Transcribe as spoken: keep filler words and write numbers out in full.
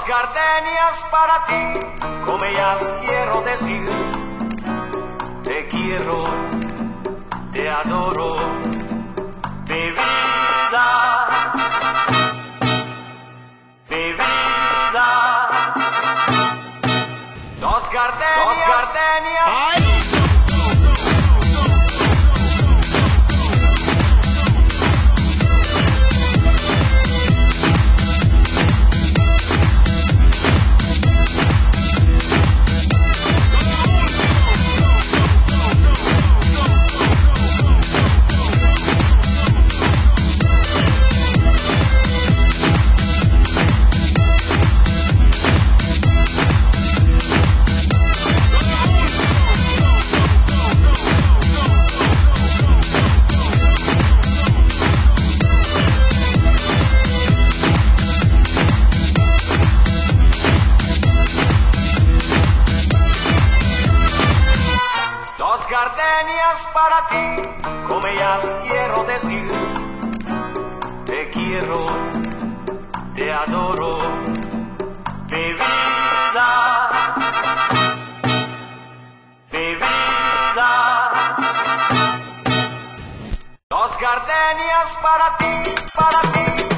gardenias para ti, con ellas quiero decir, te quiero, te adoro, mi vida, mi vida. Dos gardenias, dos gardenias. ¡Ay! Dos gardenias para ti, con ellas quiero decir, te quiero, te adoro, mi vida, mi vida. Dos gardenias para ti, para ti.